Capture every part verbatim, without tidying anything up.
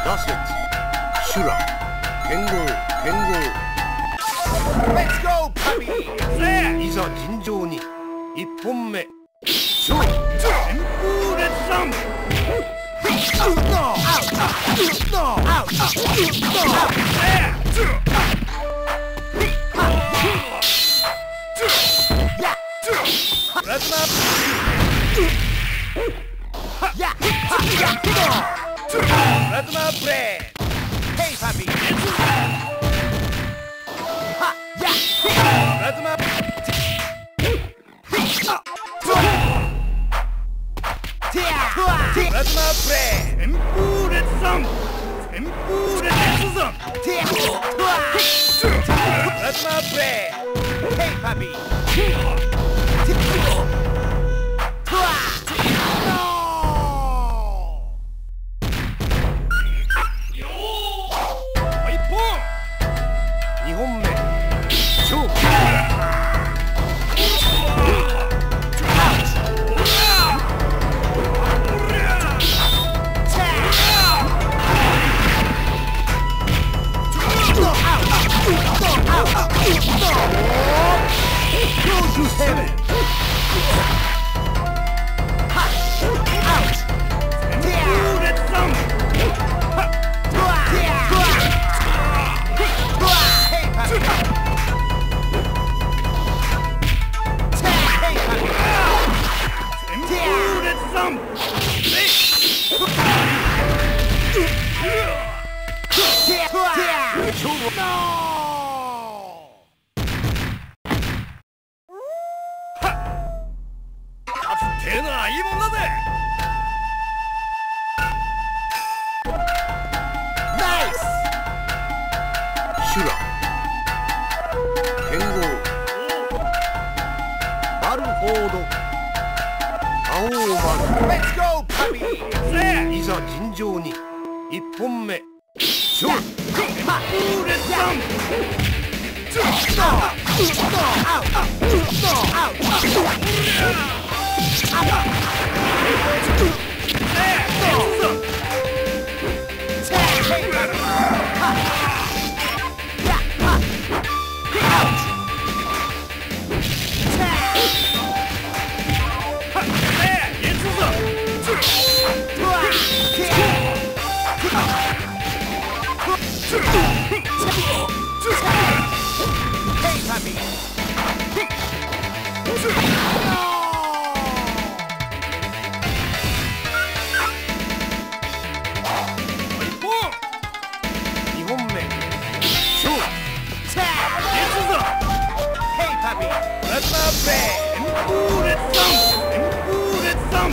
羅刹、修羅、剣豪、剣豪。 Let's go, puppy! いざ尋常に一本目勝負。 旋風列山。プラズマプラズマプレイ。Hey, puppy! プラズマプラズマプレイ。旋風列山。旋風列山。プラズマプレイ。Hey, puppy! にほんめ勝負。 てえのはいいもんだぜ。ナイス。 修羅、剣豪、バルフォード、青丸。 レッツゴーパピー。 いざ尋常に一本目勝負。にほんめ勝負。 ラズマプレイ。旋風列山。旋風列山。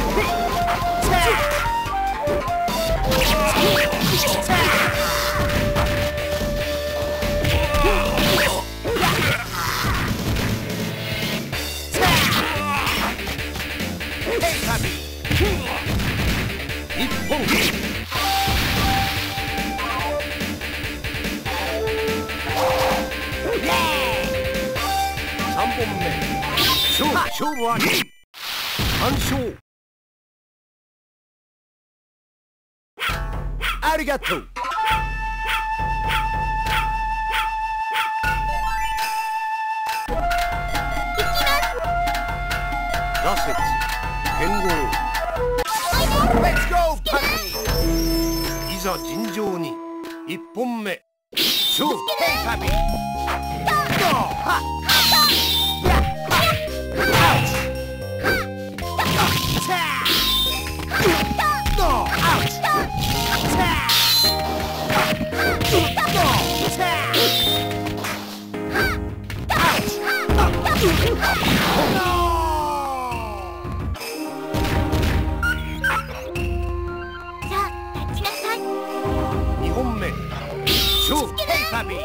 一本。三本目勝負。勝負あり。完勝。 ありがとう。 羅刹、剣豪。 Let's go, puppy! いざ尋常に一本目勝負。 Hey, puppy! にほんめ勝負。 Hey, puppy!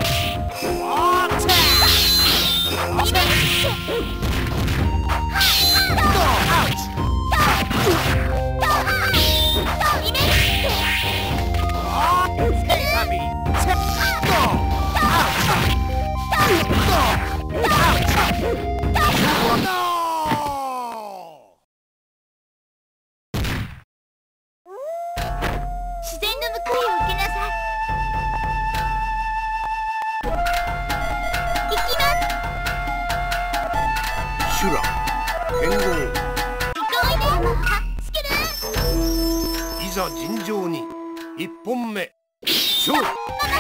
No! 自然の報いを受けなさい。 剣豪。 スキルいざ尋常に一本目勝負。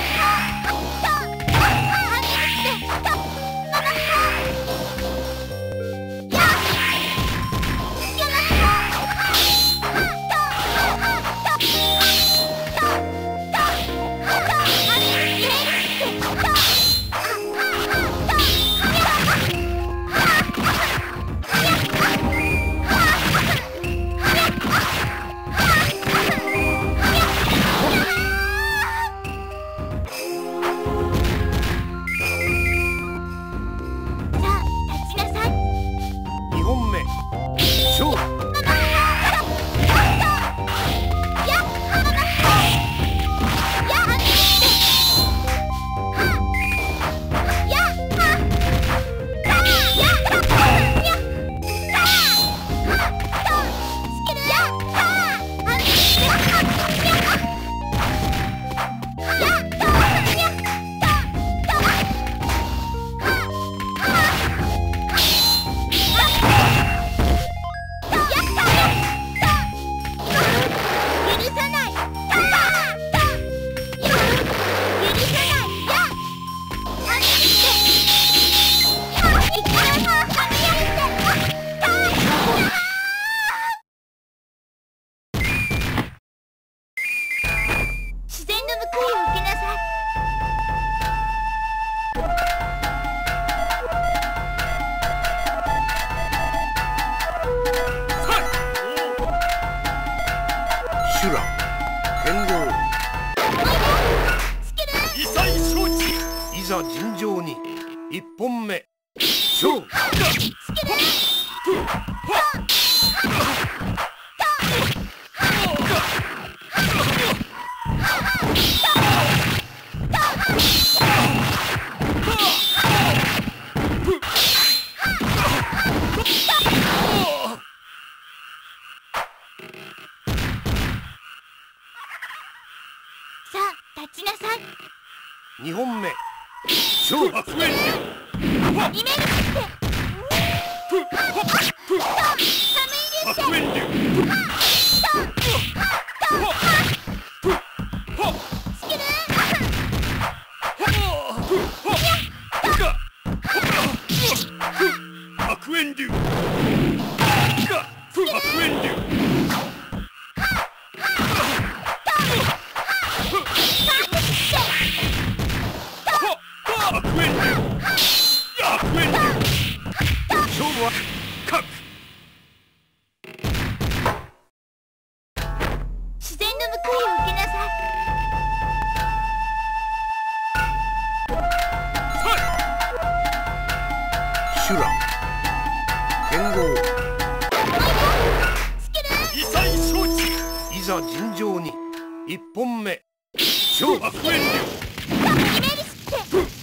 にほんめ勝負。 自然の報いを受けなさい。 修羅剣豪。 異彩承知。 いざ尋常に一本目勝負。 さあ立ちなさい。 にほんめ勝負。 イメージして悪縁流。悪縁流。悪縁流。 勝負はか自然の報いを受けなさい。 修羅剣豪。 異彩承知。 いざ尋常に一本目勝負。 悪縁流。 イメージして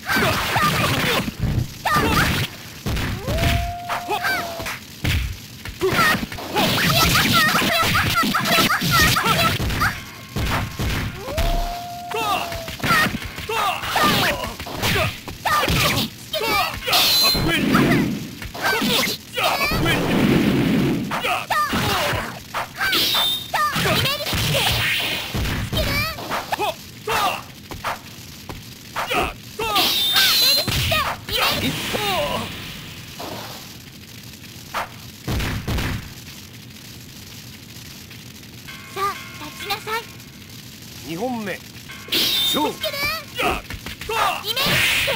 さあ立ちなさい。 にほんめ勝負。 イメージして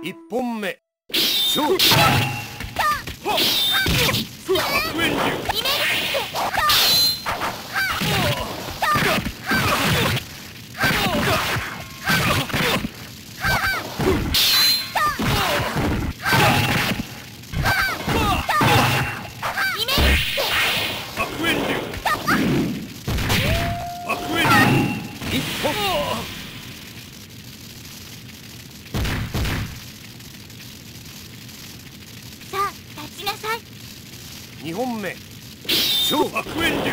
一本目勝負。 悪縁流。 イメージして二本目勝負。 悪縁流。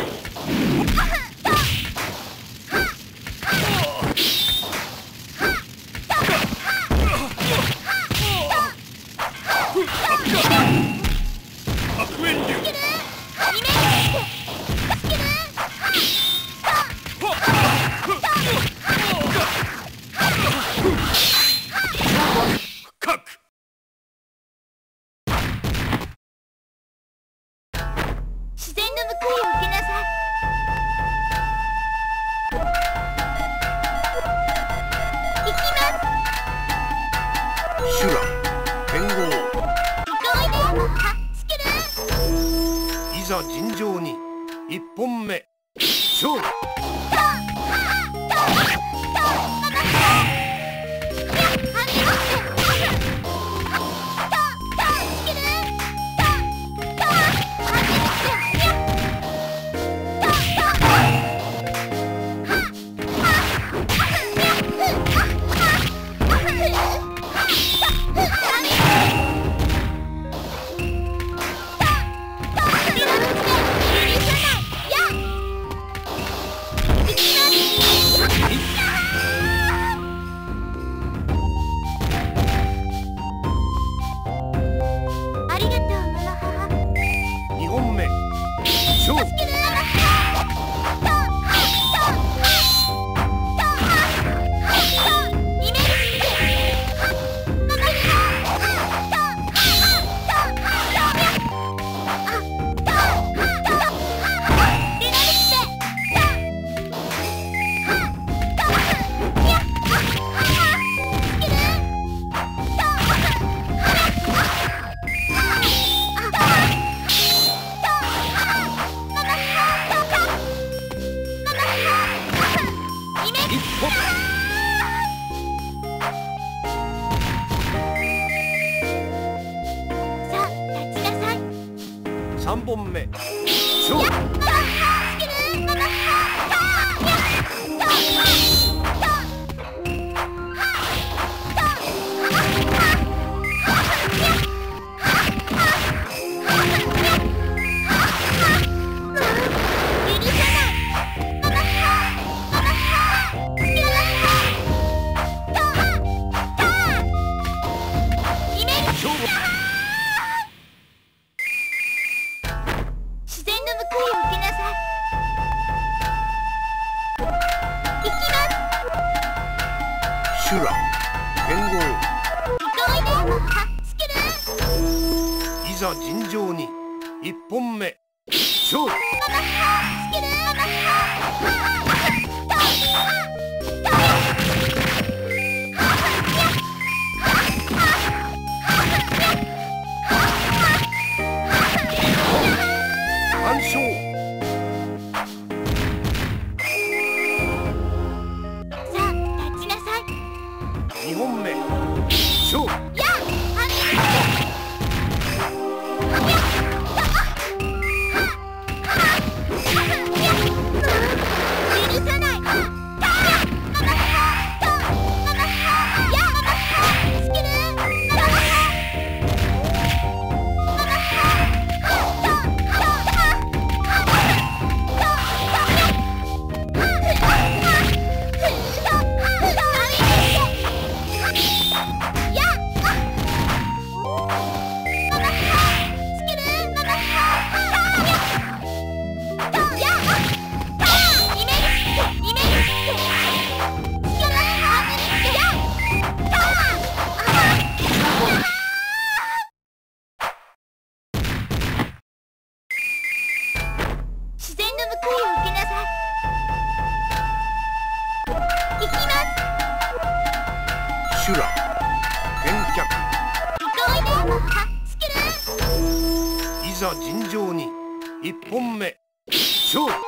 悪縁流。深く。 自然の報いを受けなさい。行きます。 修羅剣豪。 おいで。はスキル。 いざ尋常に一本目勝負。三本目勝負。 自然の報いを受けなさい。行きます。 修羅剣豪。 おいで。はスキル。 いざ尋常に一本目勝負。 スキル。 完勝。 さあ立ちなさい。 二本目勝負。 やあ許さない。自然の報いを受けなさい。行きます。 修羅剣客。 ざ尋常に一本目勝負。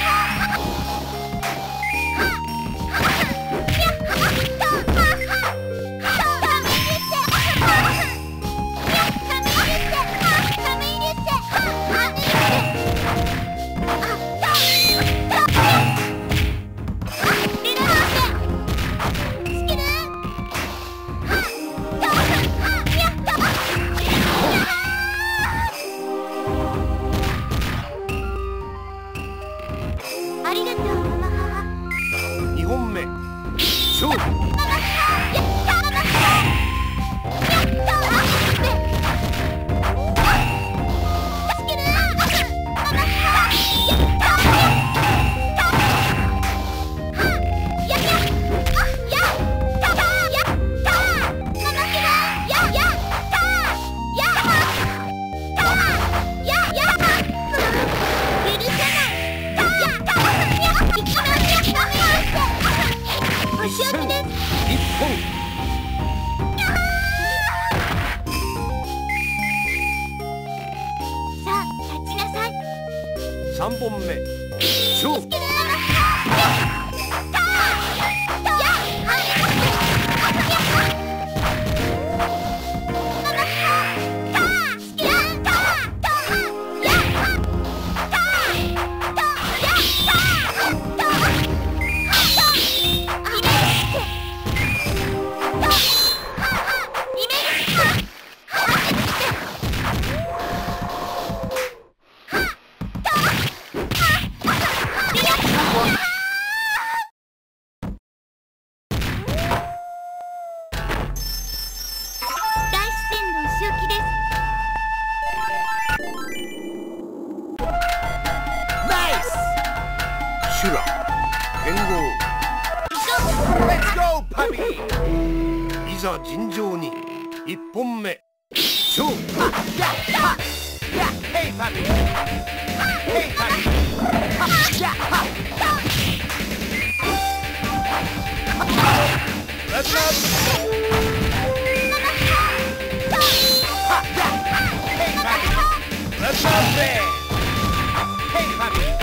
ありがとう、ママ母。 にほんめ勝負。一本。 さあ、立ちなさい。 三本目勝負。修羅剣豪。 Let's go, puppy! いざ尋常に一本目勝負。 Hey, puppy! Hey, puppy! Let's go! Hey, puppy! Let's go, man! Hey, puppy!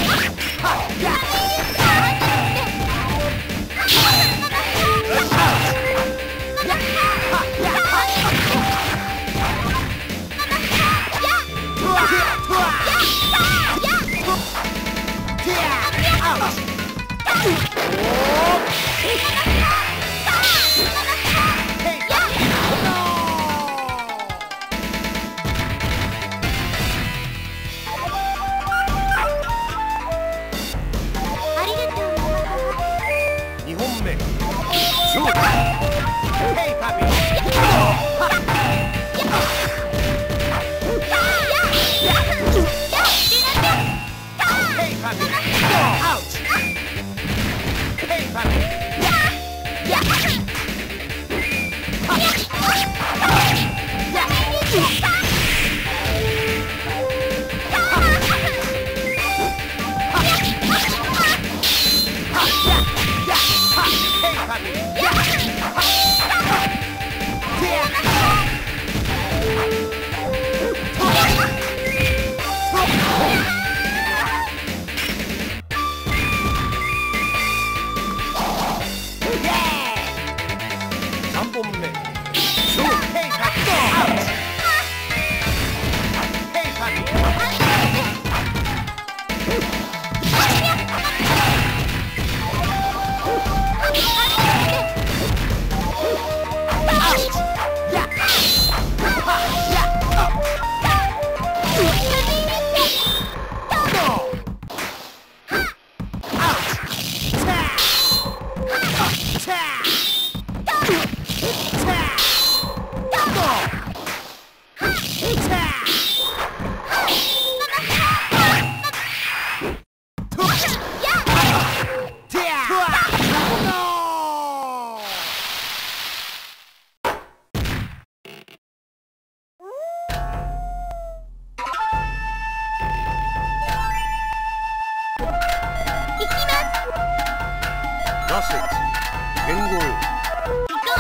羅刹剣豪。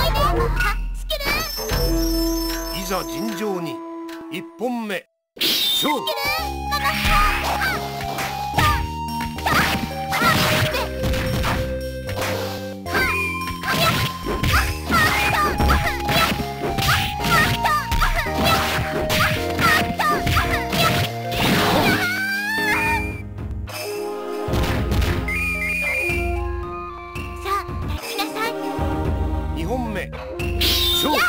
いざ尋常に一本目勝負。にほんめ勝負。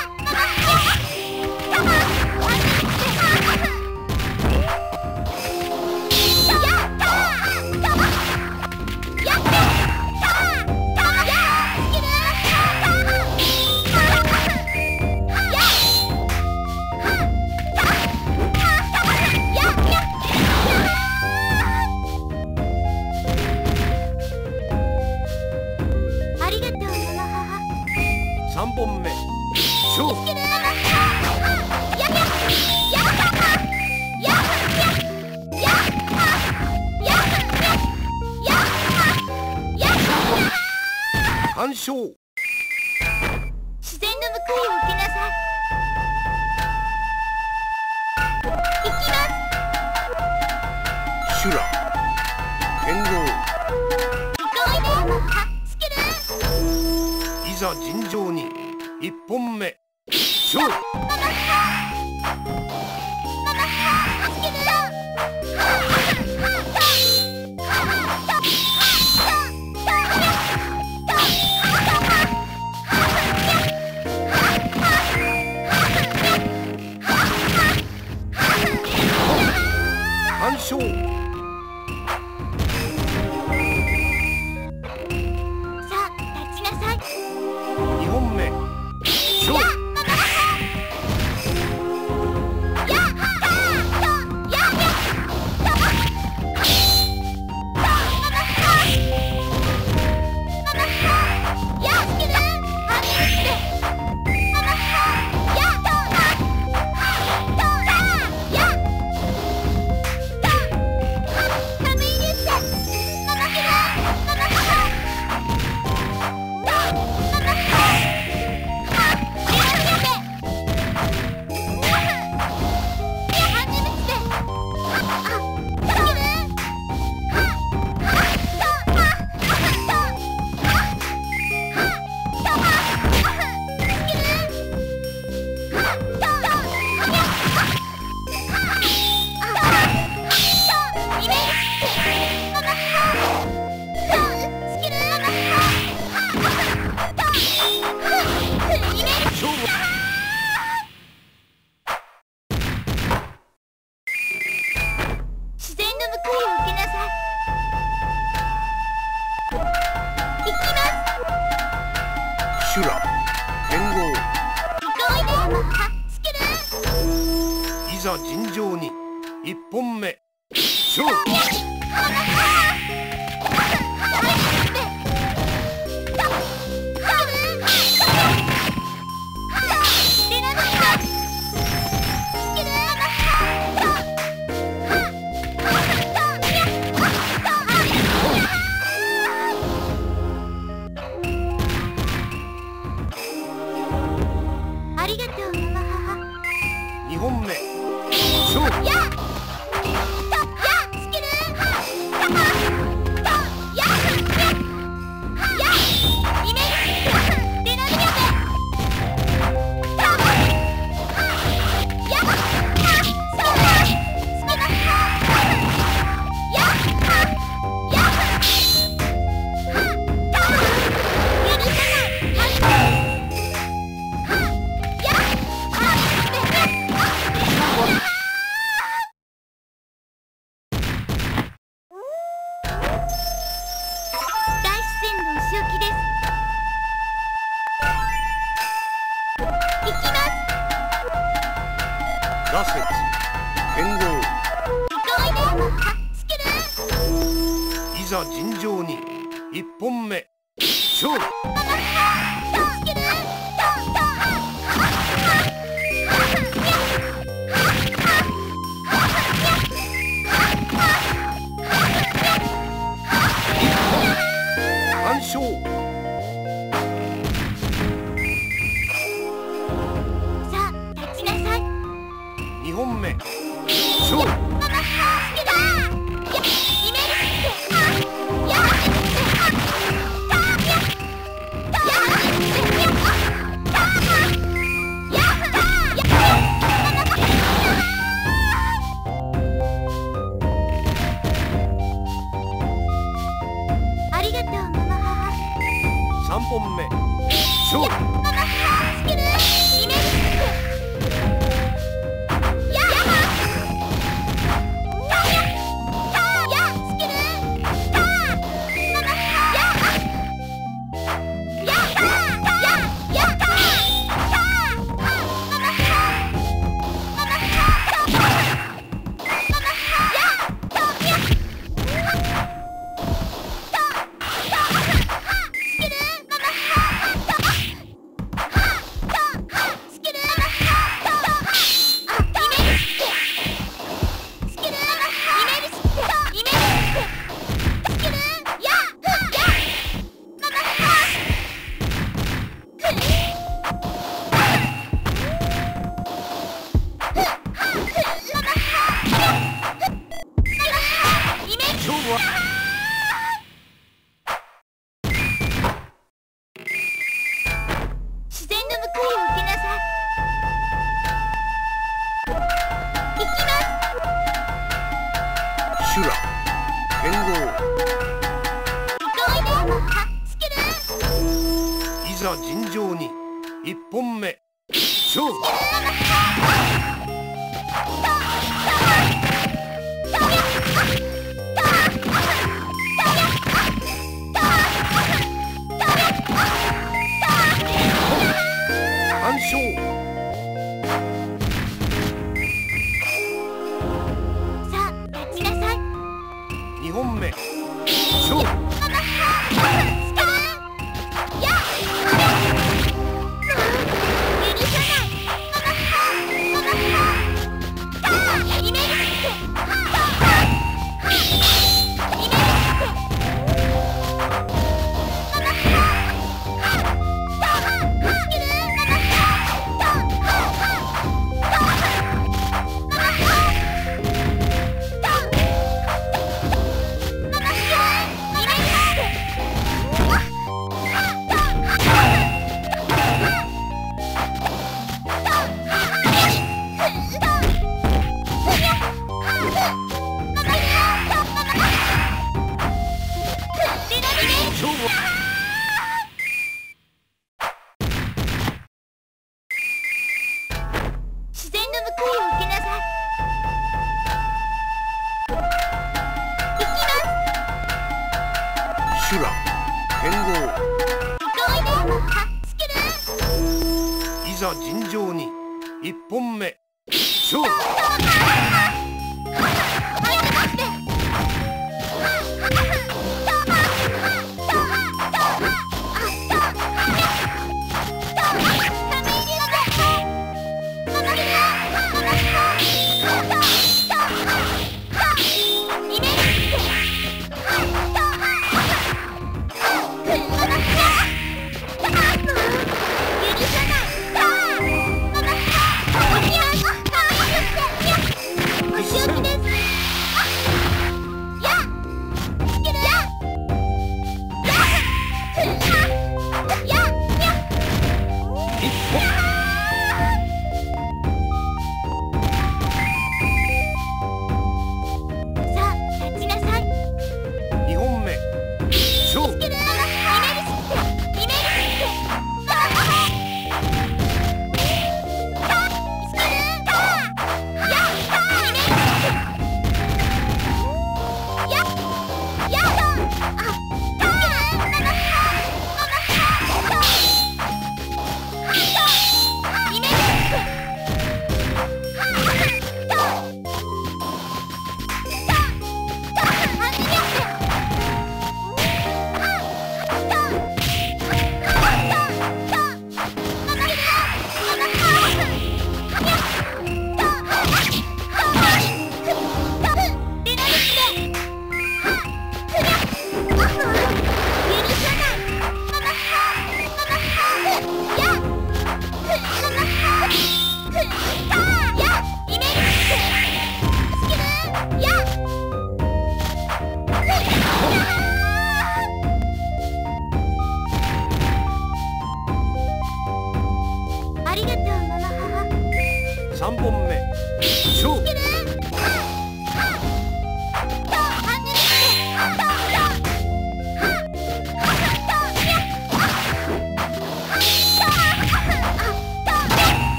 ありがとうママ母。 さんぼんめ勝負。完勝。 自然の報いを受けなさい。行きます。 修羅剣豪。 行こういでママ母。スキルいざ尋常にいっぽんめ勝負。完勝。 さあ立ちなさい。 にほんめ勝負。修羅剣豪。いざ尋常にいっぽんめ勝負。 ありがとうママ母。 にほんめ勝負。羅刹剣豪。いざ尋常にいっぽんめ勝負。完勝。 さあ立ちなさい。 にほんめ勝負。 さんぼんめ勝負。 スキルイメージやややスキルタやややや自然の報いを受けなさい。行きます。 修羅剣豪。 おいでスキルいざ尋常にいっぽんめ勝負。完勝。 さあ立ちなさい。 にほんめ勝負。 自然の報いを受けなさい。行きます。 修羅剣豪。 おいでスキルいざ尋常にいっぽんめ勝負。 許さない。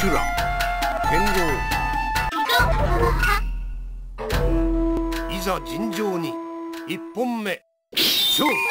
修羅剣豪いざ尋常に一本目勝負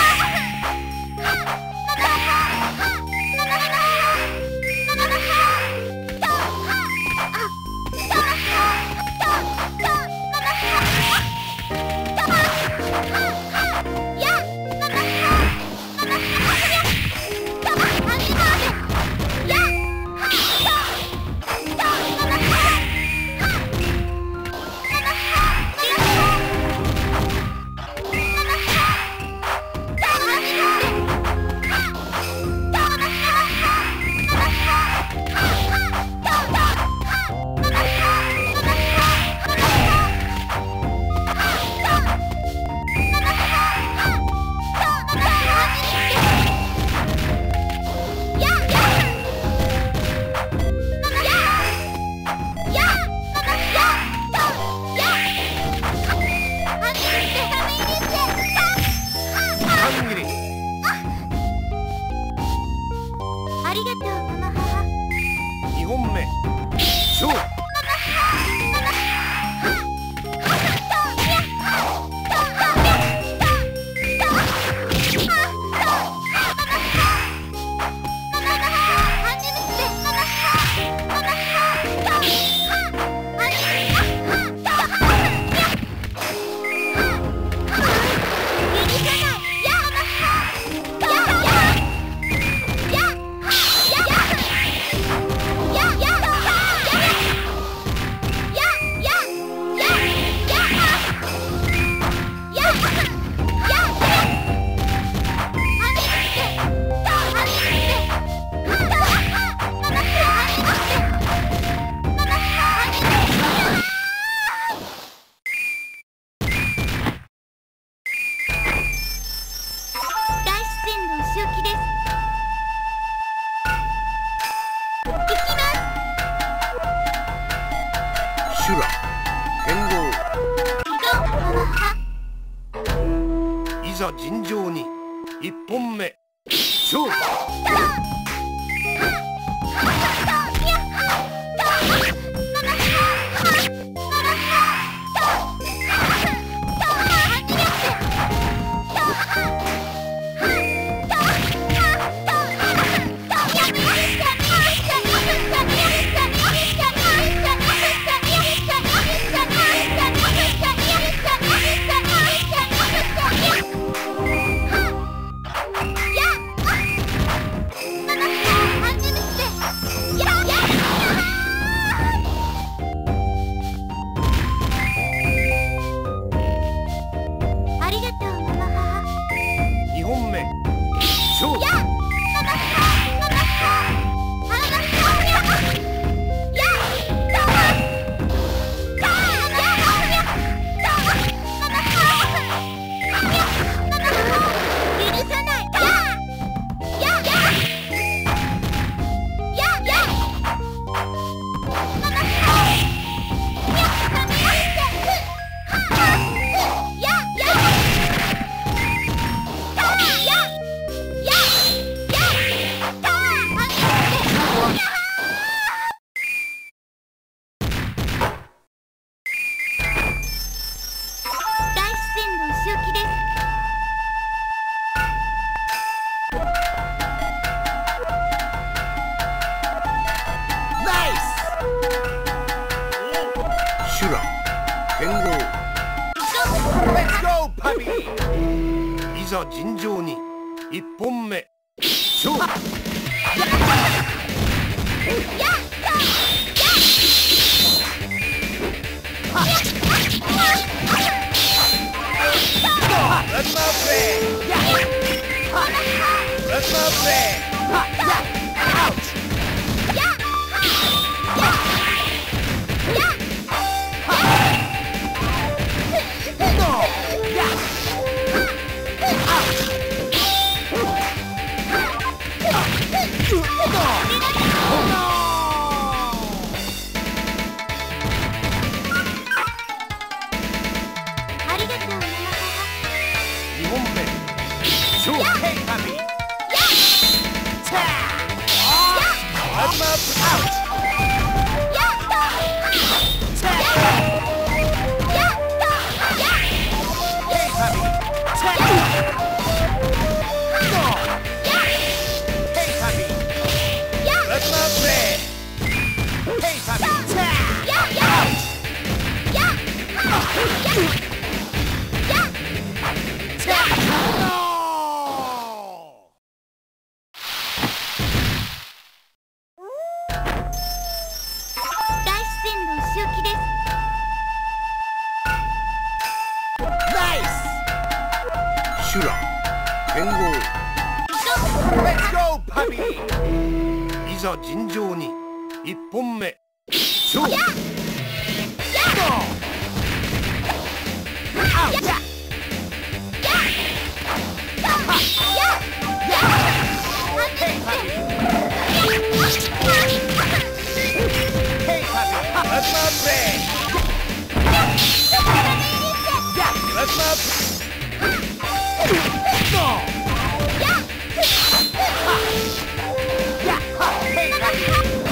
ありがとう、ママ母。 にほんめ勝負修羅剣豪いざ尋常に一本目勝負修羅剣豪いざ尋常に一本目勝負 Let's not play. Let's not play. Out. No. Hey, puppy. Yeah. Let's not out. 修羅剣豪 Let's go, puppy! いざ尋常に一本目勝負 Hey, puppy! That's my friend! That's my Go! Hey, puppy!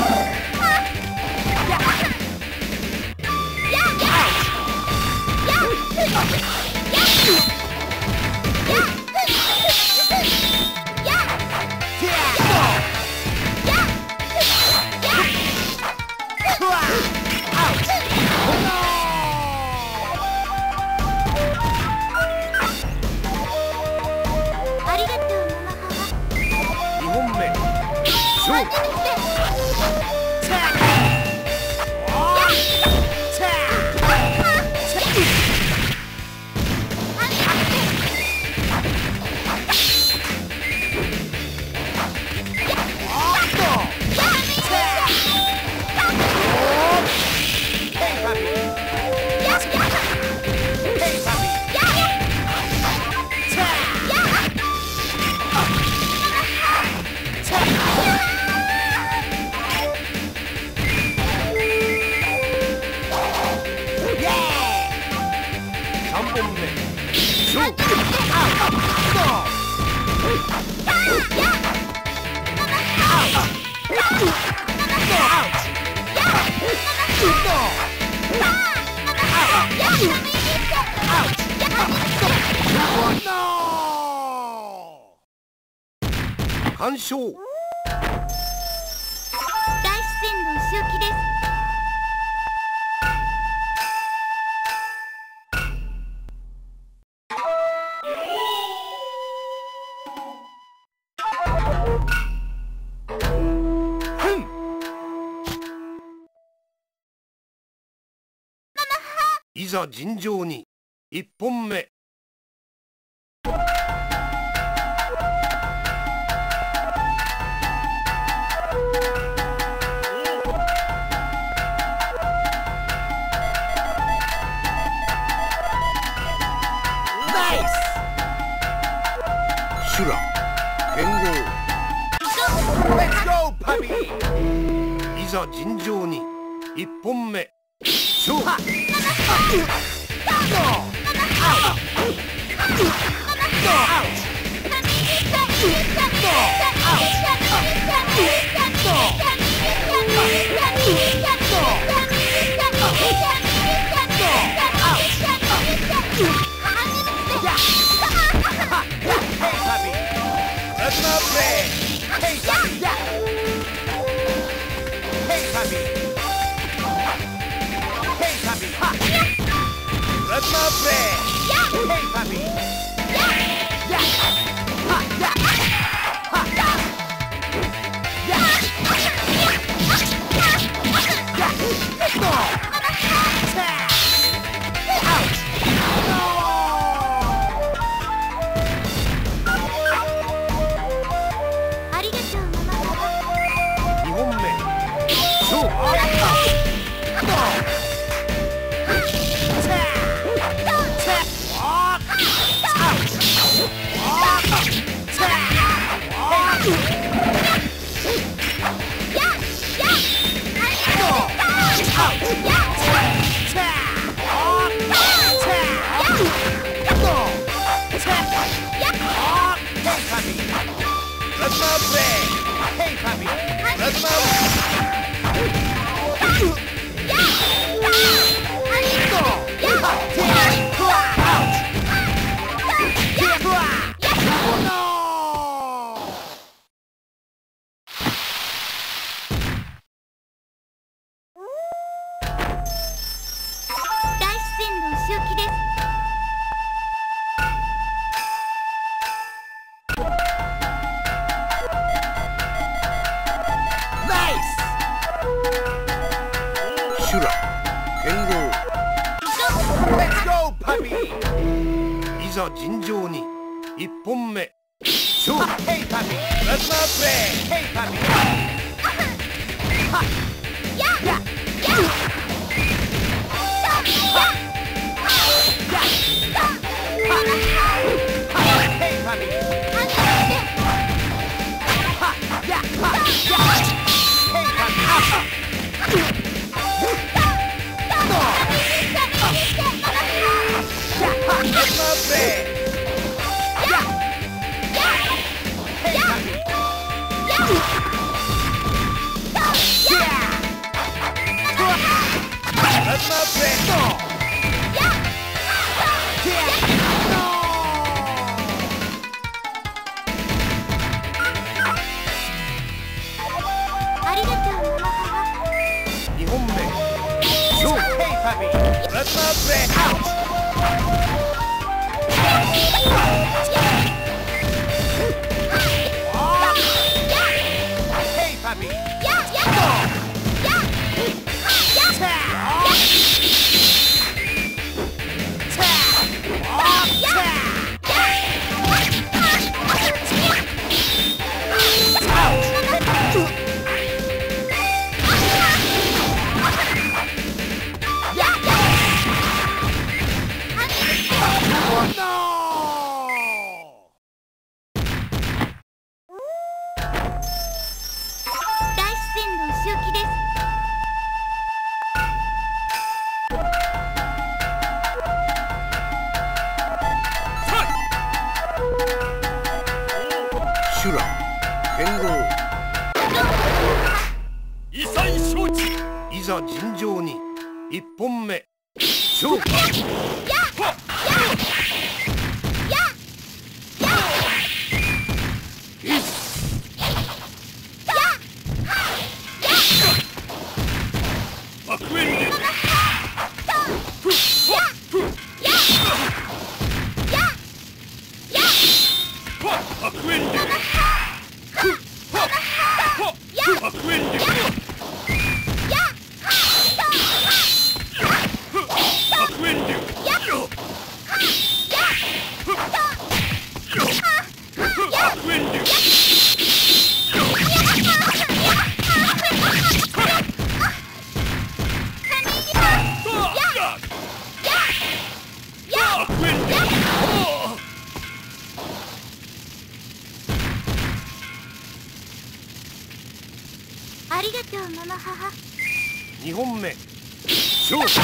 完勝。 大自然のお仕置きです。 いざ尋常に一本目修羅剣豪 Let's go, puppy! いざ尋常に一本目勝負 That's my friend! Hey, puppy! Hey, puppy! Hey, puppy! That's my friend! Hey, puppy! That's my friend! Hey, puppy! That's my 大自然のお仕置きです。 修羅剣豪 Let's go, puppy! いざ尋常にいっぽんめ勝負。 ヘイパミプラズマプレイヘイパミやややヘイパミありがとうママ母。 にほんめ勝負。 ヘイパミプラズマプレイアウト修羅剣豪異彩承知いざ尋常にいっぽんめ勝負。 バックエンディバックエンディバックエンディありがとうママ母。 にほんめ勝負。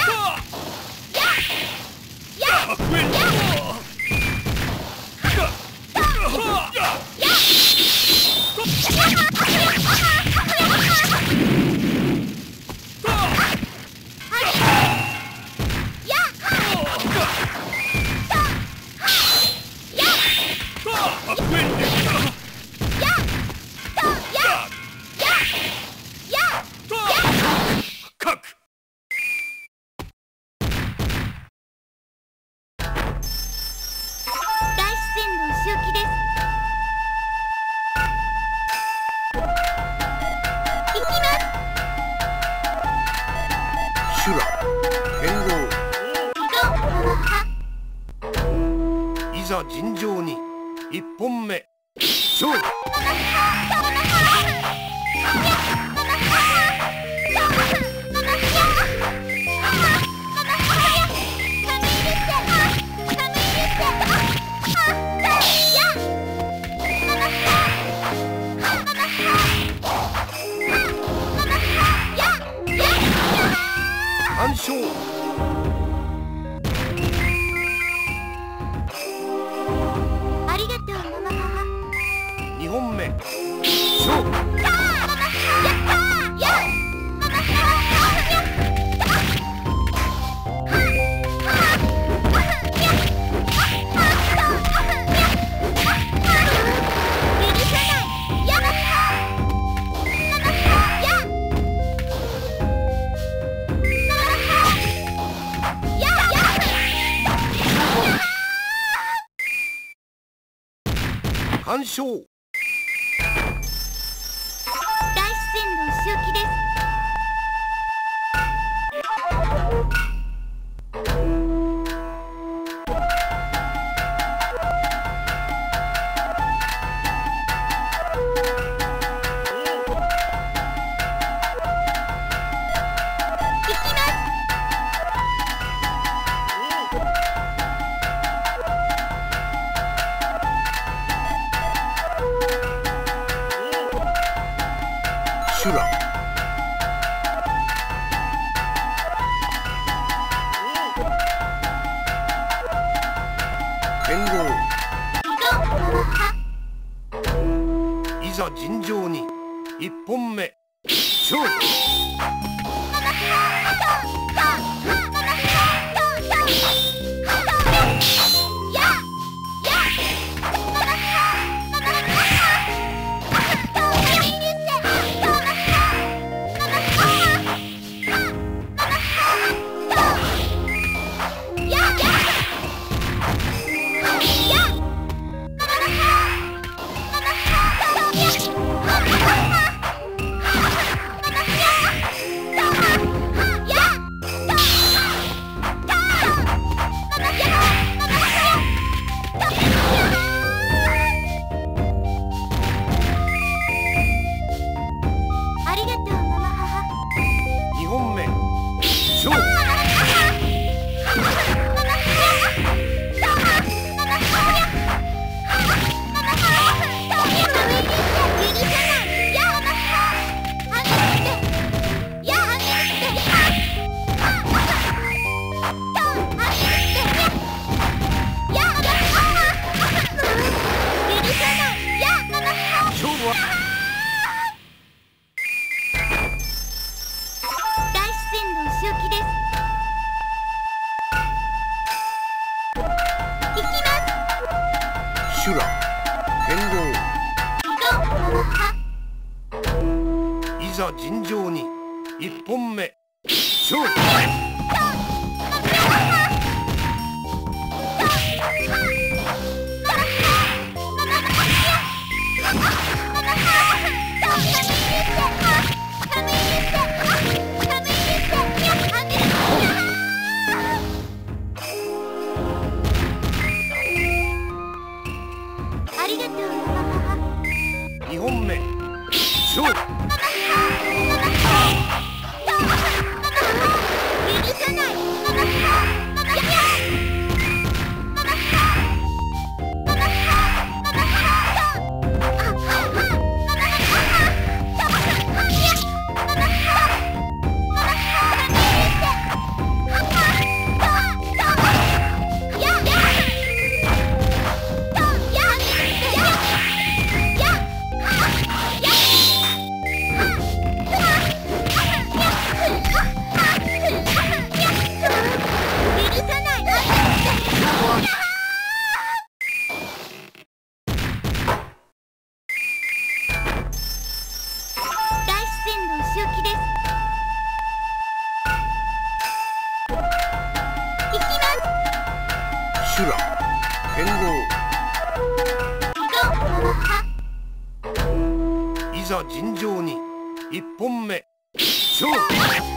修羅剣豪いざ尋常にいっぽんめ勝負。完勝。 ありがとうママ母。 にほんめ勝負。完勝。 大自然のお仕置きです。 シュラ剣豪いざ尋常に一本目勝負シュラ剣豪いざ尋常に一本目勝負にほんめ勝負シュラ剣豪いざ尋常に一本目勝負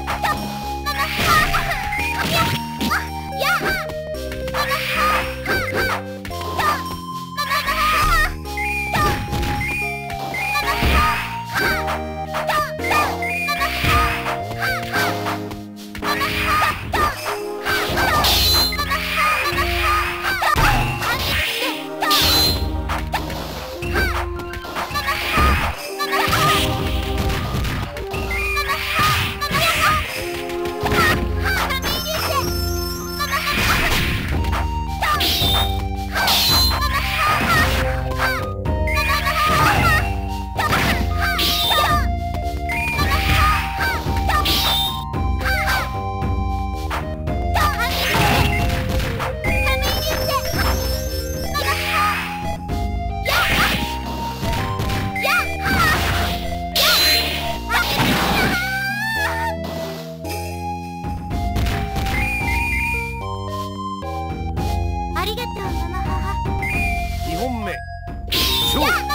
にほんめ勝負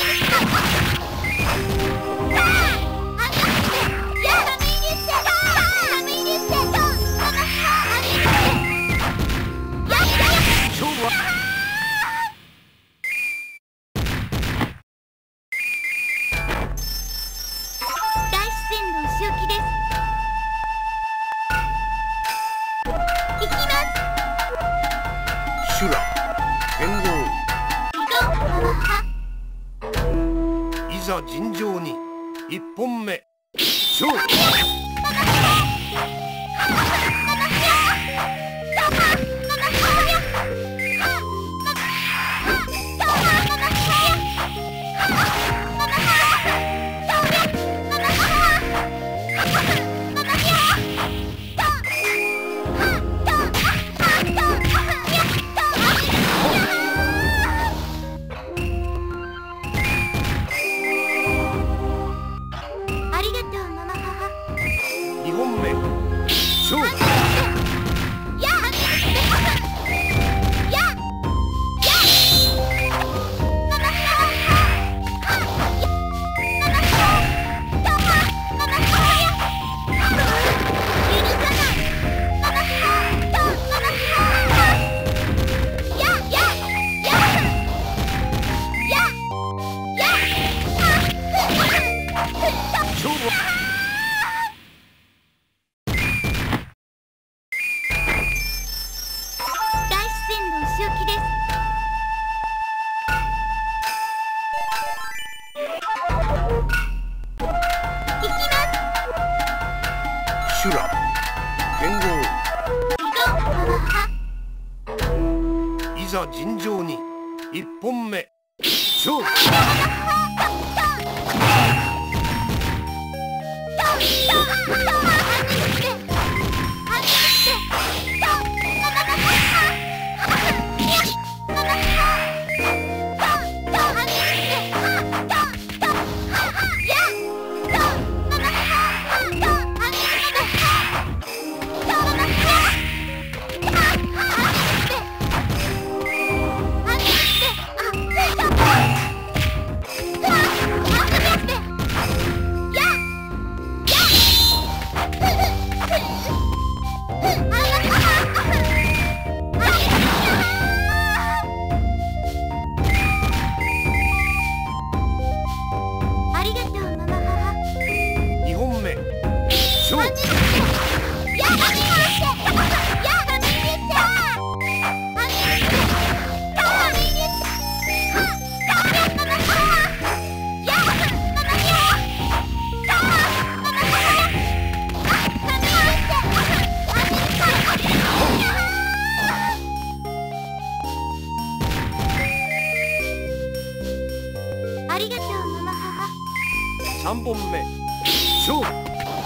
や修羅剣豪いざ尋常に一本目勝負修羅剣豪いざ尋常に一本目勝負ありがとうママ母。 三本目勝負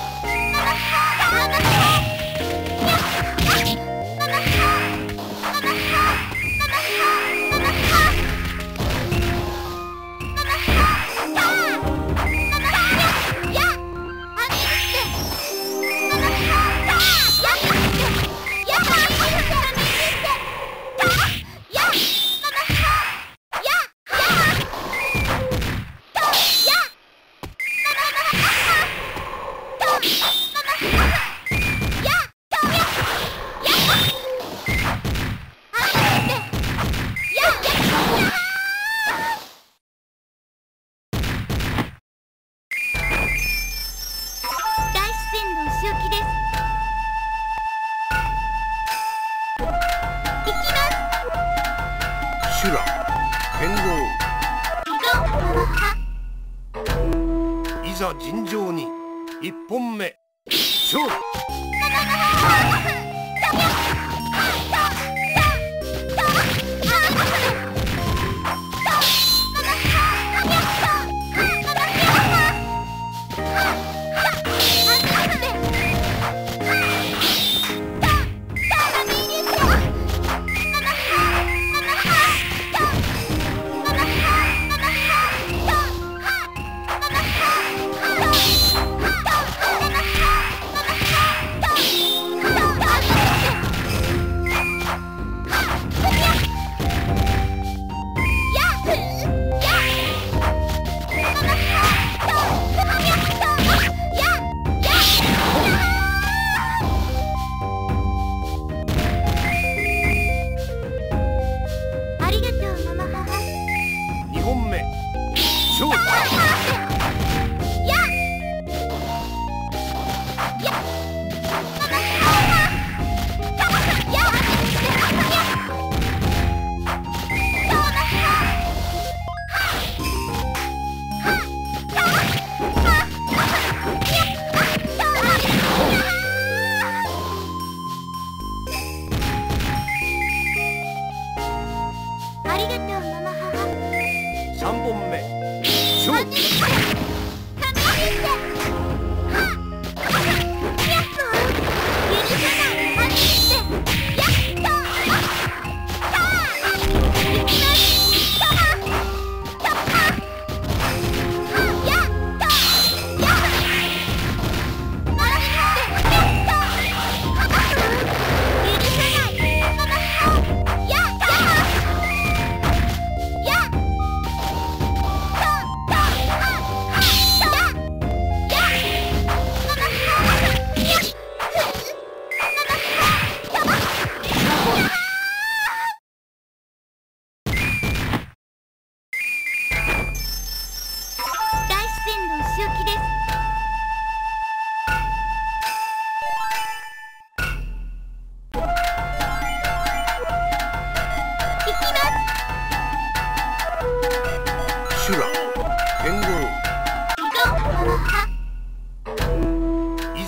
修羅剣豪いざ尋常に一本目勝負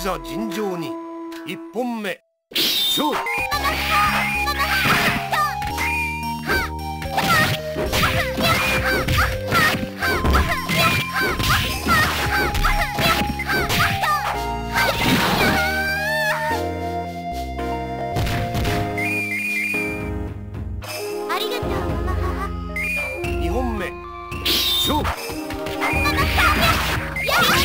ざ尋常にいっぽんめ勝負。 ありがとうママ母。 にほんめ勝負。 やっ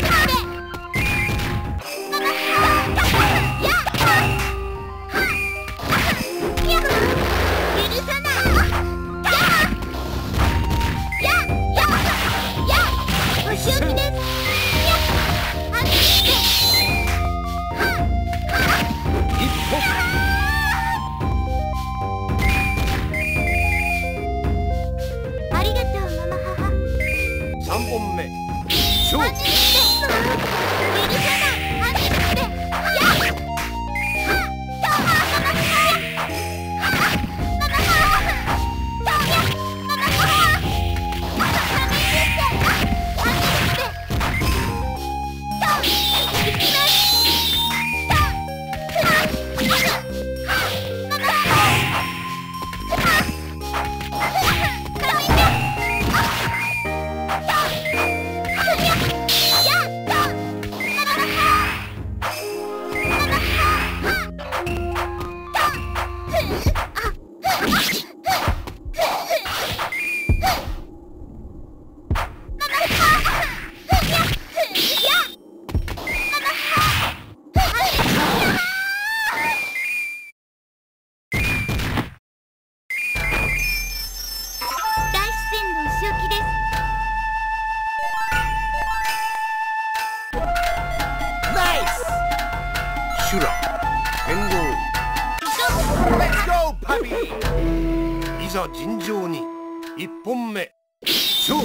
さんぼんめ勝負。シュラ変更。いざ尋常にいっぽんめ勝負。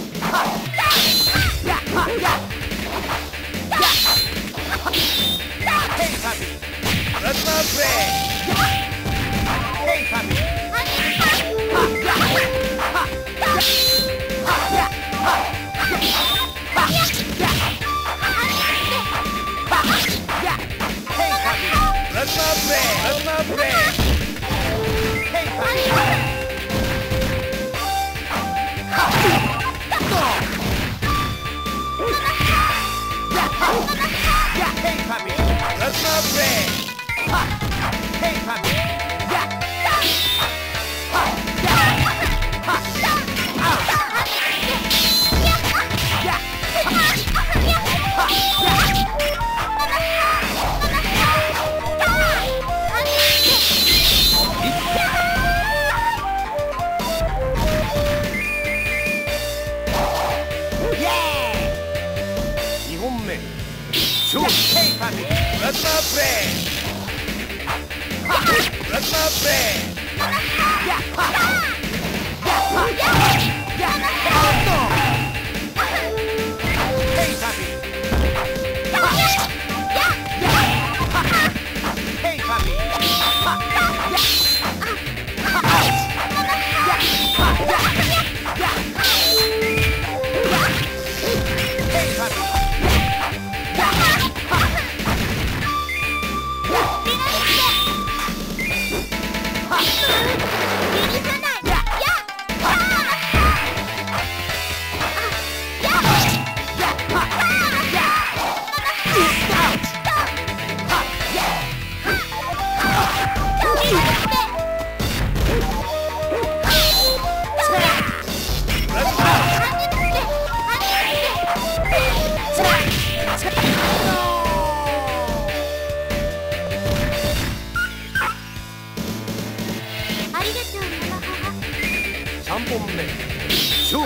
さんぼんめ勝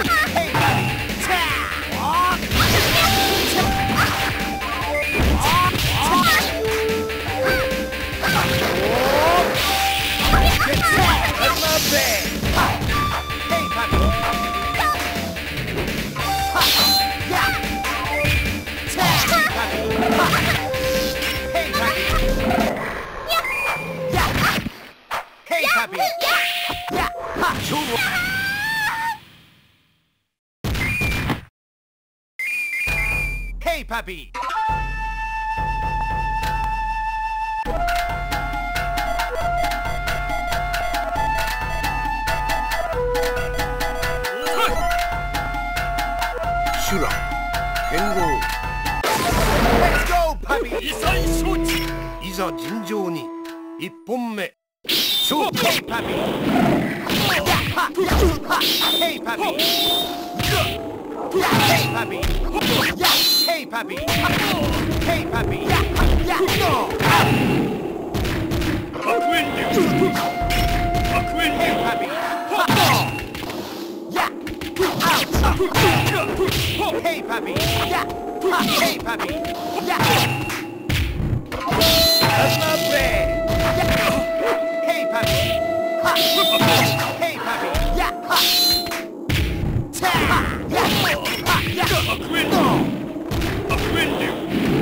負。Hey, puppy! 微細承知。 いざ尋常に一本目勝負。 ヘイパピー。ヘイパピー。ヘイパピー。ヘイパピー。ヘイパピー。白煙流。白煙流。ヘイパピー。Hey, puppy! Yeah! Hey, puppy! Yeah! That's not bad! Hey, puppy! Hey, puppy! Yeah! Yeah! A window! A window!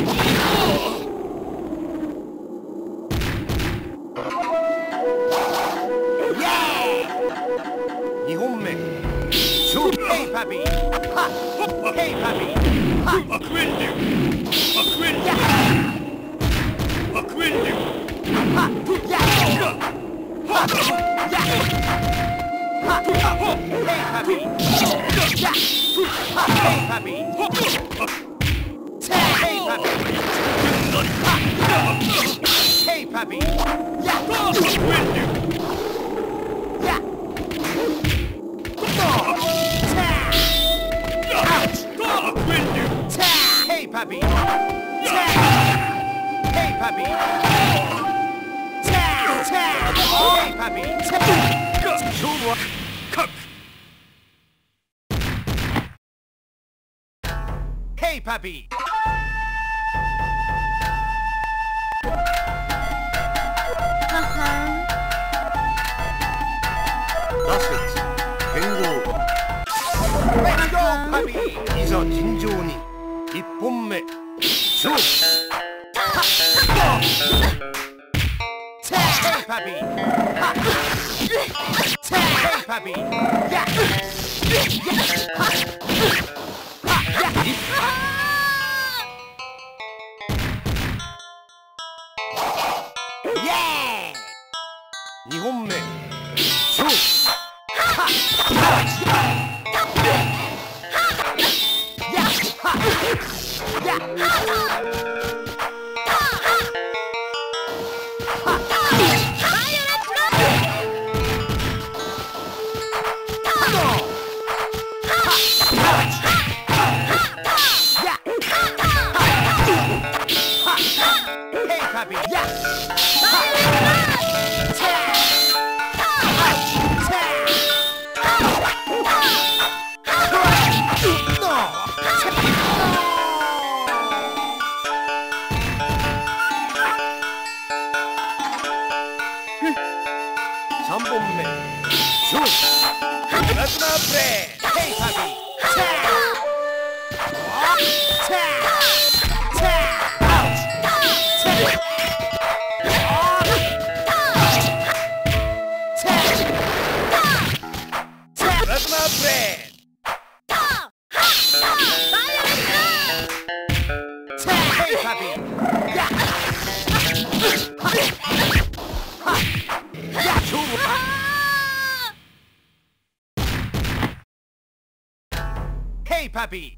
Yeah! 二本目 Hey, puppy! Hey, puppy! A window! A window! A window! Yeah! Yeah! Hey, puppy! Yeah! Hey, puppy! Hey, puppy! Hey, puppy! Yeah! Window! Yeah! Hey, puppy! Hey, puppy! Hey, puppy! 勝負は Cook! Hey, puppy! ラセツ剣豪 Let's go, puppy! いざ尋常に一本目勝負。 Hey, puppy! Hey, puppy! Yeah! Yeah! 二本目勝負。 Hey, puppy! Yeah! 三本目勝負。 That's not bad! Hey, puppy! That's not bad! Hey, puppy! Yeah! 勝負。 Hey, puppy!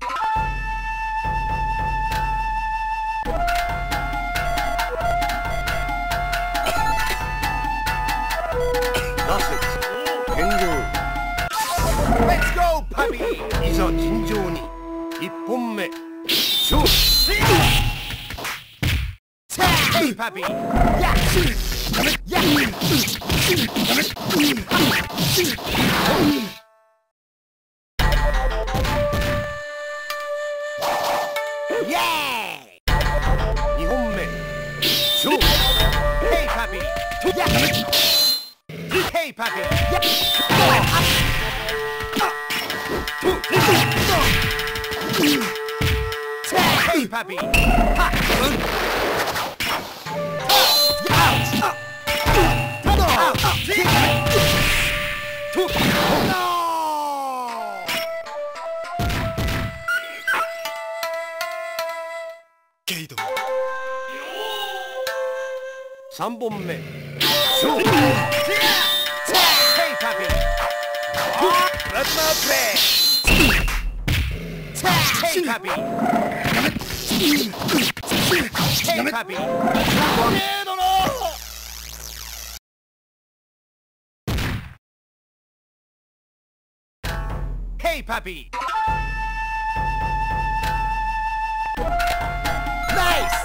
ラセツ剣豪 Let's go, puppy! いざ尋常に一本目勝負。 Hey, puppy! Yeah! Yeah! Yeah! 二本目勝負。 Hey, puppy! Yeah! Hey, puppy! Yeah! Hey, puppy! Ha! No! ゲイド三本目勝負。 Hey, puppy! Let's not play! Hey, puppy! Hey, puppy! Tornado no! Hey, puppy! Nice!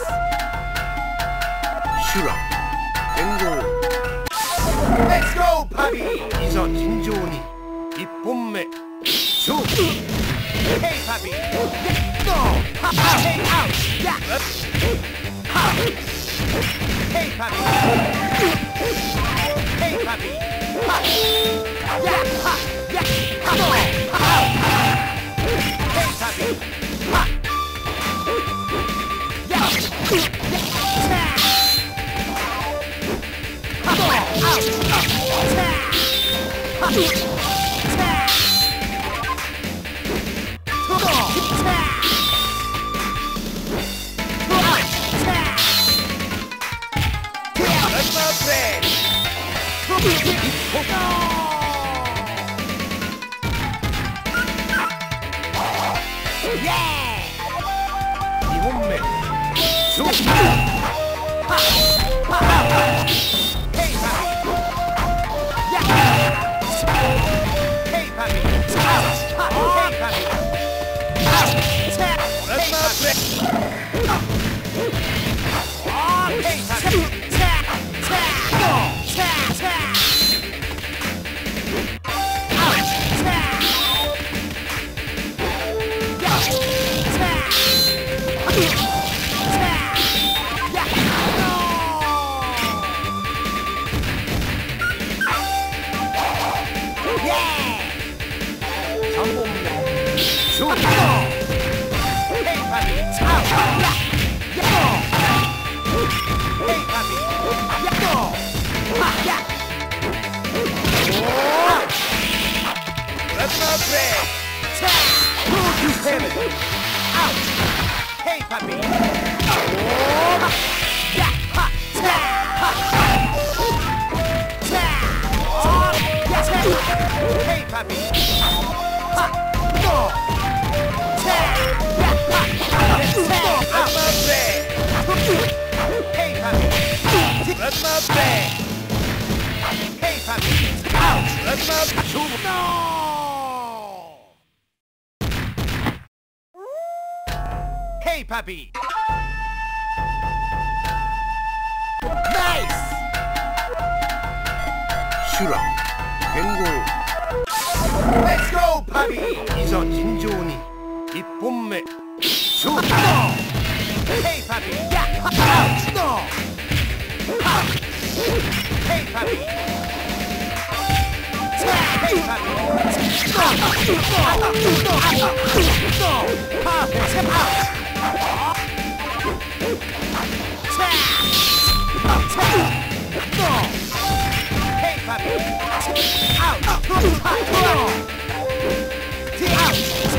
修羅連合 Let's go, puppy! いざ尋常に一本目勝負 Hey, puppy! Go! Hey, out! Yeah! Hey, puppy! Hey, puppy! Yeah! Yeah! Go! Out! Hey, puppy! Yeah! Go! Let's not play! Yeah! 二本目勝負 Hey, puppy! Yeah! Hey, puppy! Hey, puppy! Let's not play! Hey, puppy! 三本目勝負 Hey, puppy! Out! Yeah! Hey, puppy! Yeah! Let's not play! Move to seven! Out! Hey, puppy! Yeah! Hey, puppy! Go! Let's not play! Hey, puppy! Let's not play! Hey, puppy! Out! Let's not... No! Hey, puppy! Nice! 修羅連合 Let's go, puppy! いざ尋常に一本目勝負 Hey, puppy! Yeah! Out! No! Hey, puppy! Hey, puppy! Stop! No! No! Perfect! Out! No! Hey, puppy! Out! No! Out!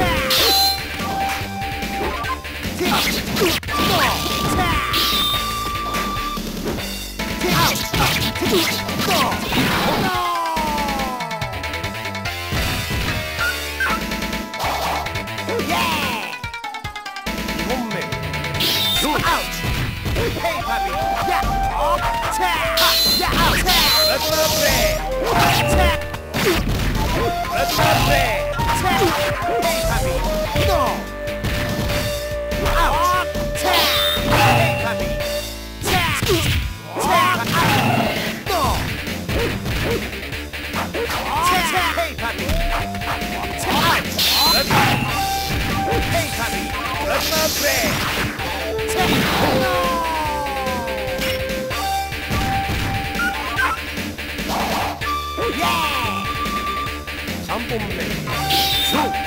Let's not play! Let's not play! Hey, puppy! No! Out! Hey, puppy! No! Hey, puppy! Out! Let's not... Hey, puppy! Let's not play! No! 三本目勝負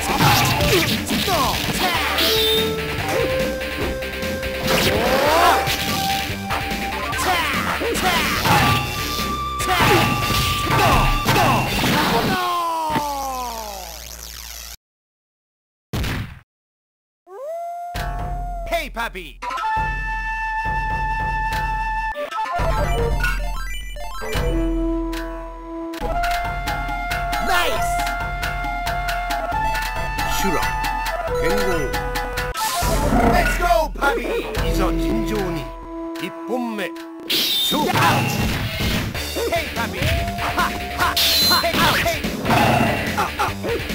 Hey, puppy! Nice! 修羅連合 Let's go, puppy! いざ尋いっぽんめ勝負。 Hey, puppy! Ha! Ha! Hey, hey! Uh, uh.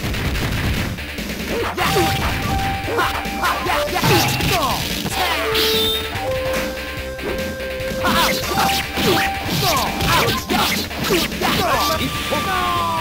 Yeah! Ha! Ha! Yeah! Yeah! Go! Out! Go! Out! Yeah! Yeah! Go! No!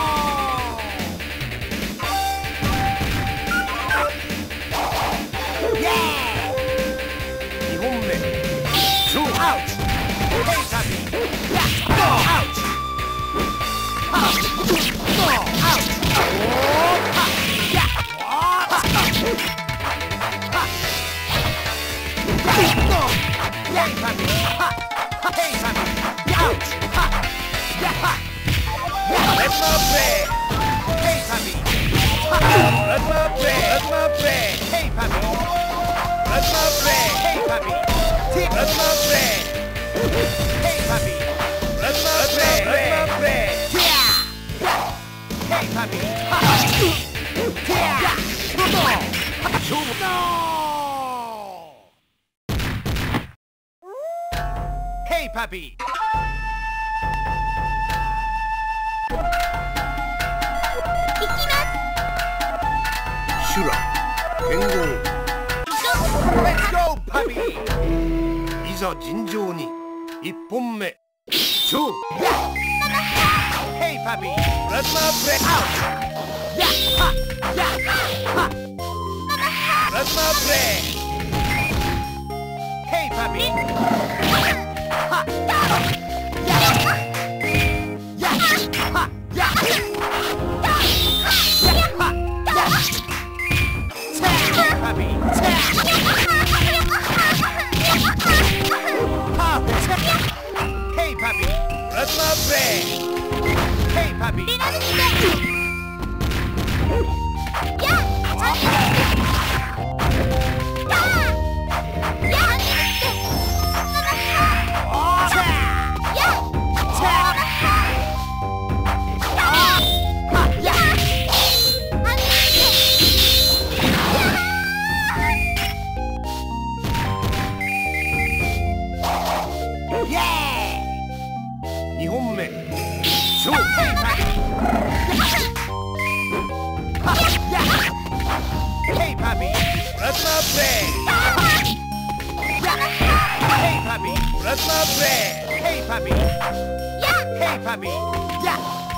にほんめ勝負。 Out! Hey, puppy! Yeah! Go! Out! Out! Go! Out! Oh! Ha! Yeah! Ha! Ha! Yeah! Go! Hey, puppy! Ha! Hey, puppy! Out! Ha! Yeah! Ha! Yeah! Let's not play. Hey, puppy! Ha! Let's not play. Let's not play. Hey, puppy! Let's not play. Hey, puppy! Let's not play. Hey, puppy! Let's not play. Let's not play. Yeah! Hey, puppy! Ha! Yeah! Go! 勝負。 No! Hey, puppy! 行きます。 シュラ剣豪。 Let's go, puppy! いざ尋常にいっぽんめ勝負。 Hey, puppy! Let's not play. Out! Yeah! Ha! Yeah! Ha! Let's not play. Hey, puppy! Ha! Yeah! Yeah! Ha! Yeah! Yeah! Ha! Yeah! Hey, puppy! Hey, puppy! Let's not play. Hey, puppy! 出られてやあチャンネルやあやあチャンネルやあにほんめ勝負。 Hey, puppy! Let's not play. Hey, puppy! Let's not play. Hey, puppy! Hey, puppy! Yeah!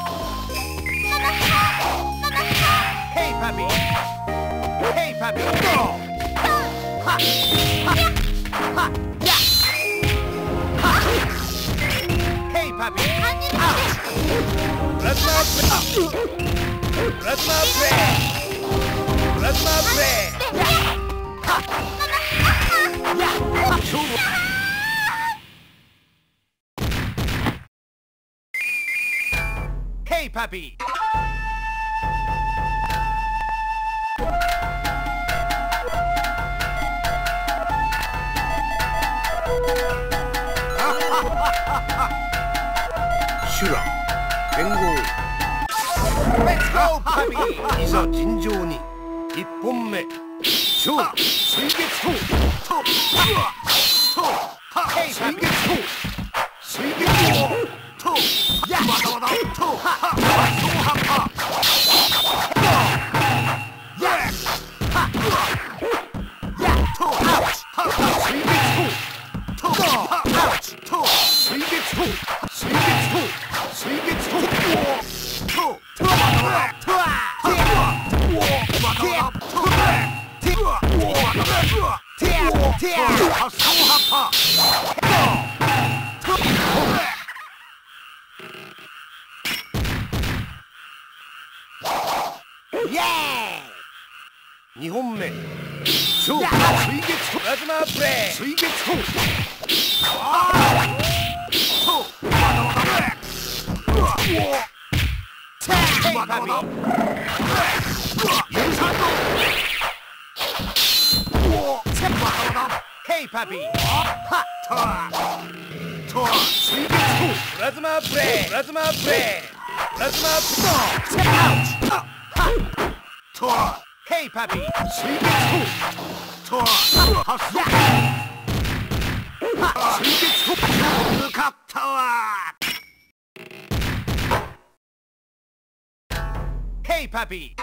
Hey, puppy! Hey, puppy! Go! Ha! Ha! Ha! Yeah! Ha! Hey, puppy! Out! Let's not play. Let's not play. Let's not play. Ha! Yeah! Ha! 勝負。 Hey, puppy! シュラ剣豪。 Let's go, puppy! いざ尋常にいっぽんめ勝負。水月刀。ととは Hey, 水 puppy! 月刀。水月刀。と Yeah! わだわだとははそうはは。 Yeah! Ha! Yeah! とはは水月刀。とはと水月刀。水月刀。水月刀。ととわだわだ。 にほんめ勝負。水月刀。ラズマープレイ。水月刀。とわだわだ。 Hey, puppy! 許さんぞ。 Hey, puppy! とと水月刀。プラズマープレイ。プラズマープレイ。プラズマープレイ。 Out! と Hey, puppy! 水月刀。と発想。 Ha! 水月突破向かったわ。 Hey, puppy!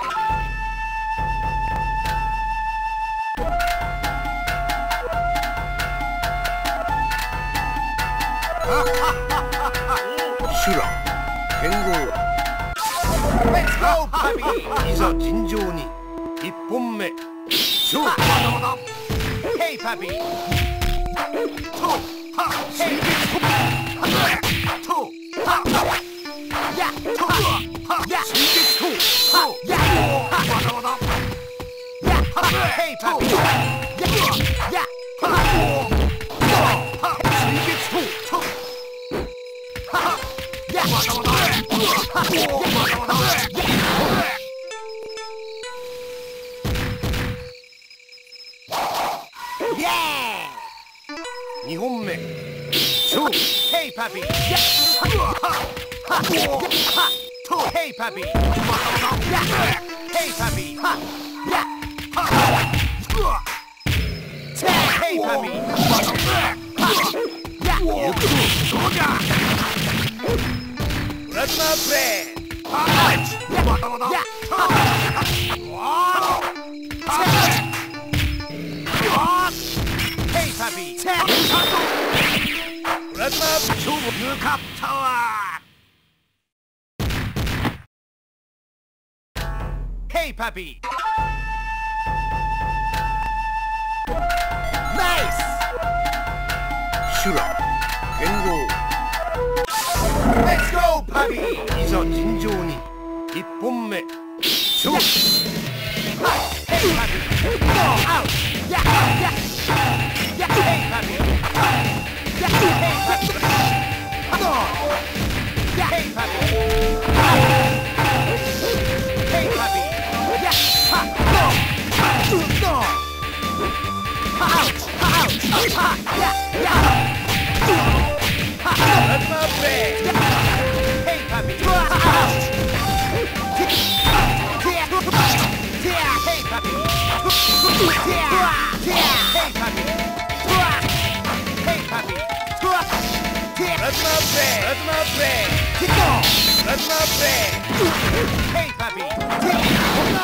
シュラ剣豪 Let's go, puppy! いざ尋常に一本目勝負。 Hey, puppy! とは水月突破とはやとは水月突破やわだわだや Hey, puppy! やや水月突破やわだわだわだわだ。二本目勝負。 Hey, puppy! やと Hey, puppy! や Hey, puppy! や Hey, puppy! やそうじゃ。 プラズマプレイわだわだ。 や Hey, puppy! プラズマ勝負向かったわ。 Hey, puppy! Nice! シュラ剣豪 Let's go, puppy! いざ尋常に一本目勝負。 Hey, puppy! Go out! Yeah, yeah! Yeah, hey, puppy! Yeah, hey, puppy! Go! Yeah, hey, puppy! Hey, puppy! Yeah, ha, go! Go! Out! Out! Ha, yeah, yeah! Ha, let's go, play! Hey, puppy! Out! Yeah, hey, puppy! Yeah, yeah, hey, puppy! Hey, puppy! Let's go, play! Let's go, play! Let's go, play! Hey, puppy! No!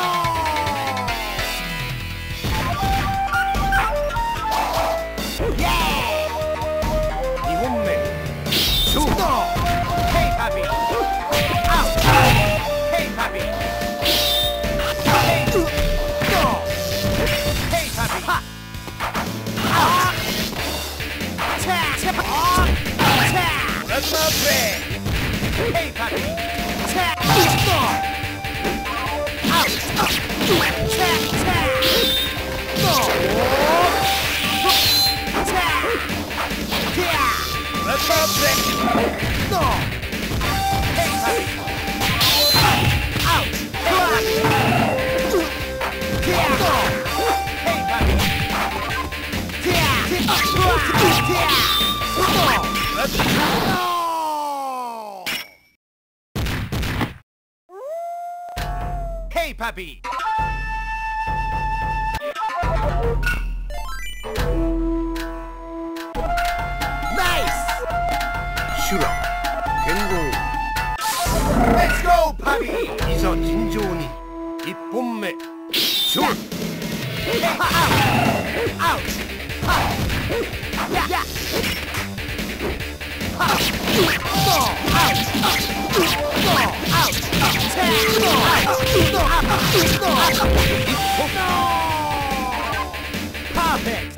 Yeah! 二本目勝負。 Hey, puppy! Out! Hey, puppy! Hey, go! Hey, puppy! Out! Tap! Tap! Let's go, play! Hey, puppy! Tap! Go! Out! Tap! Tap! Go! Tap! Yeah! Let's go, play! Go! Hey, puppy! Out! Block! Yeah! Go! Hey, puppy! Yeah! Block! Yeah! Go! Let's go! Hey, puppy! Nice! シュラ剣豪 Let's go, puppy! いざ尋常に一本目勝負。 Hey, out! Out! Ha! Yeah! Yeah! Ha! Go! Out! Go! Out! Tap! Go! Out! Go! Out! Go! No! Perfect!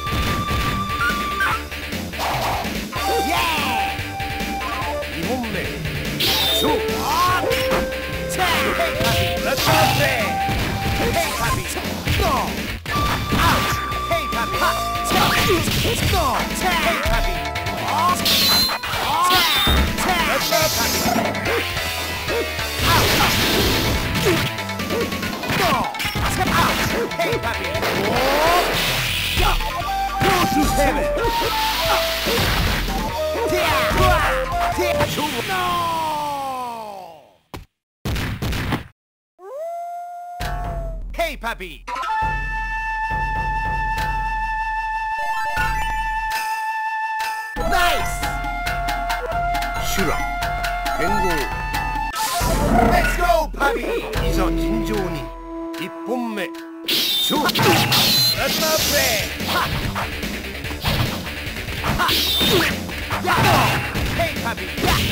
Yeah! 二本目勝負。 Tap! Hey, puppy! Let's go, play! Hey, puppy! Go! Out! Hey, puppy! Ha! Tap! Go! Tap! Hey, puppy! Tap! Tap! Let's go, puppy! Out! Go! Tap out! Hey, puppy! Go! Go to seven! Yeah! Yeah! No! Hey, puppy! シュラ剣豪 Let's go, puppy! いざ尋常に一本目勝負 Let's go, play! Hey, puppy!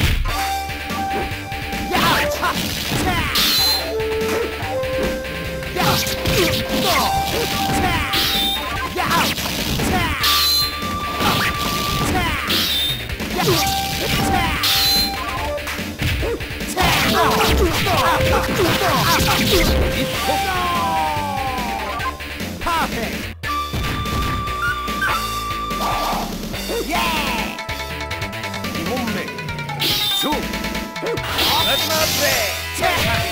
Perfect! Yeah! にほんめ勝負 Let's go, play! Hey, puppy!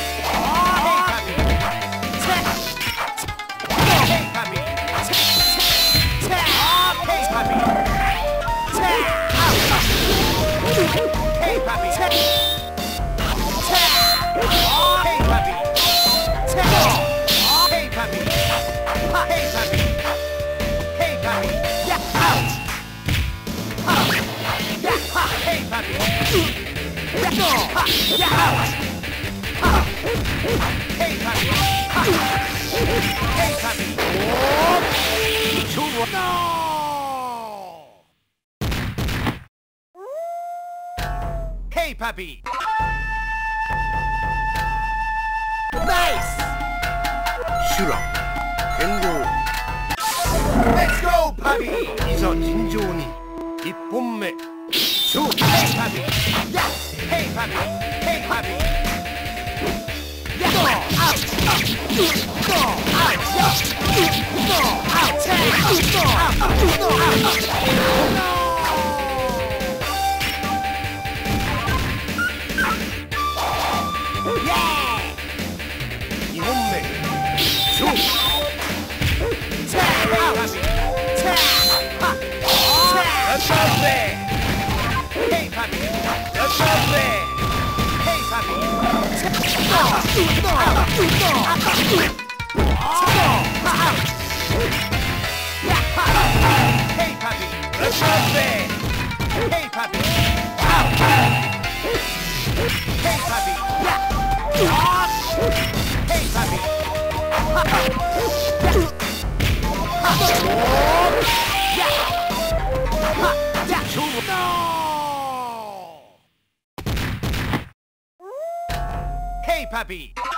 Hey, puppy! Hey, puppy! Hey, puppy! Hey, puppy! Hey, puppy! Hey, puppy! Hey, puppy! Yeah, ouch! Yeah, hey, puppy! Yeah, ouch! Hey, puppy! Hey, puppy! 勝負は No! Hey, puppy! Nice! シュラ剣豪 Let's go, puppy! いざ尋常に一本目勝負 Hey, puppy! Yeah! Hey, puppy! Hey, puppy! Yeah! Go! Ouch! Go! Ouch! Go! Ouch! Go! Ouch! Go! Ouch! No! Yeah! にほんめ勝負 Tag! Hey, puppy! Tag! Ha! Let's go, play! Hey, puppy! Let's go, play! Hey, puppy! Go! Go! Go! Hey, puppy! Let's go, play! Hey, puppy! Hey, puppy! Hey, puppy! No! Hey, puppy!